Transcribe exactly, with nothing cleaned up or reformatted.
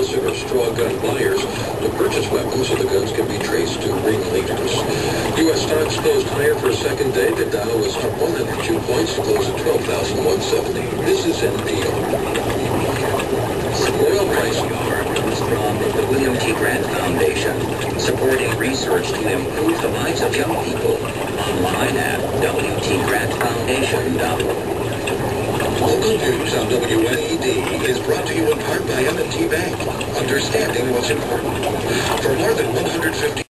illicit or straw gun buyers to purchase weapons so the guns can be traced to ringleaders. U S stocks closed higher for a second day. The Dow was up one hundred two points to close at twelve thousand one hundred seventy. This is N P R. Oil price comes from the William T. Grant Foundation, supporting research to improve the lives of young people. Online at W T grant foundation dot org. Local news on W N E D is brought to you in part by M and T Bank. Understanding what's important. For more than one hundred fifty